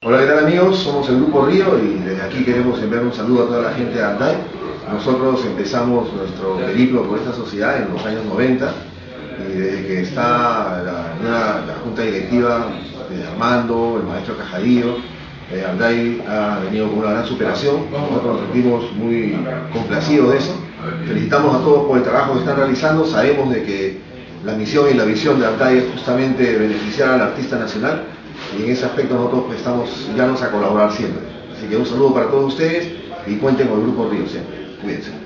Hola, ¿qué tal amigos? Somos el Grupo Río y desde aquí queremos enviar un saludo a toda la gente de Arday. Nosotros empezamos nuestro periplo por esta sociedad en los años 90 y desde que está la junta directiva de Armando, el maestro Cajadillo, Arday ha venido con una gran superación. Nosotros nos sentimos muy complacidos de eso. Felicitamos a todos por el trabajo que están realizando. Sabemos de que la misión y la visión de Arday es justamente beneficiar al artista nacional. Y en ese aspecto nosotros pues, estamos llanos a colaborar siempre. Así que un saludo para todos ustedes y cuenten con el Grupo Río siempre. Cuídense.